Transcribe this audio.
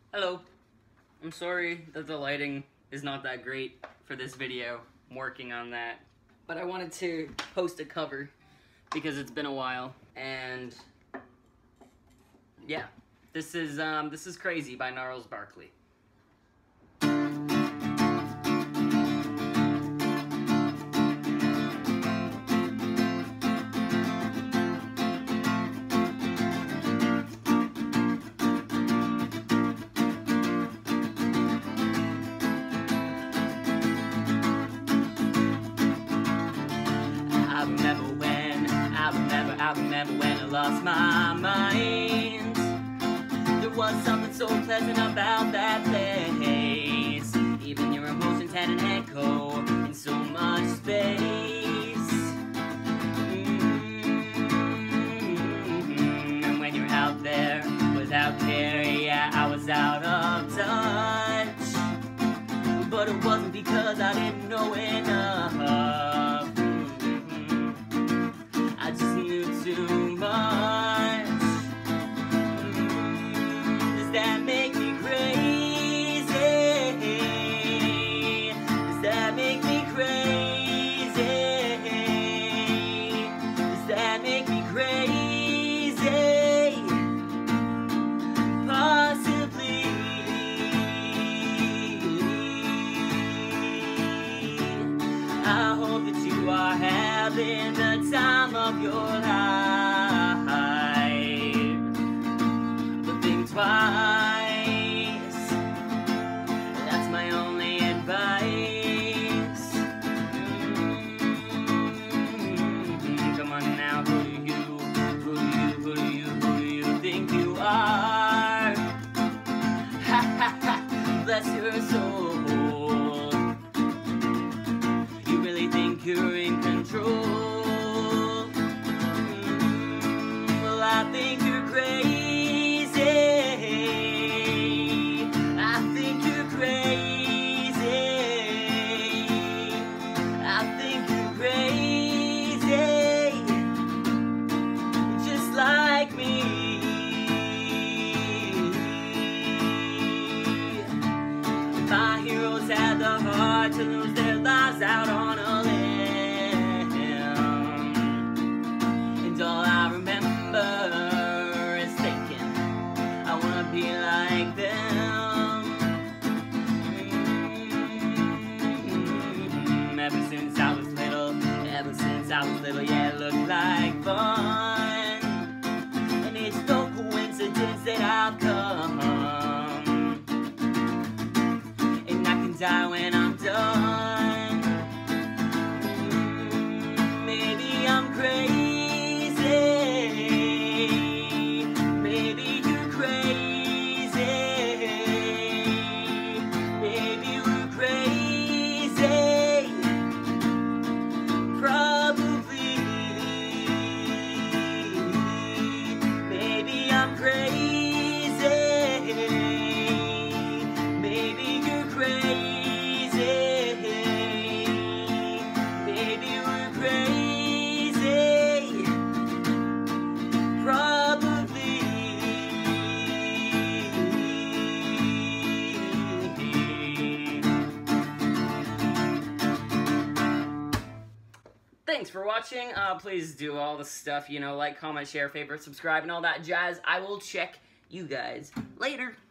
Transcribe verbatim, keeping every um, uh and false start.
Hello. I'm sorry that the lighting is not that great for this video. I'm working on that. But I wanted to post a cover because it's been a while, and yeah, this is um, this is Crazy by Gnarles Barkley. I remember when, I remember, I remember when I lost my mind. There was something so pleasant about that place. Even your emotions had an echo in so much space. Mm-hmm. And when you're out there without care, yeah, I was out of touch. But it wasn't because I didn't know enough. I just knew too much. Mm, does that make me crazy? Does that make me crazy? Does that make me crazy? Possibly. I hope that you are having the time of your life. But think twice. That's my only advice. Mm-hmm. Come on now, who do you, who do you, who do you, who do you think you are? Ha ha ha, bless your soul. You really think you're in control? Well, I think you're crazy. I think you're crazy. I think you're crazy. Just like me. My heroes had the heart to lose their lives out on a limb. And all I remember is thinking, I wanna be like them. Mm-hmm. Ever since I was little, ever since I was little, yeah, it looked like fun. And it's no coincidence that I've come. And I can die when I'm done. Mm, maybe I'm crazy. Maybe you're crazy. Maybe we're crazy. Probably. Maybe I'm crazy. Maybe you're crazy. Maybe we're crazy. Probably. Thanks for watching. Uh, please do all the stuff, you know, like, comment, share, favorite, subscribe, and all that jazz. I will check you guys later.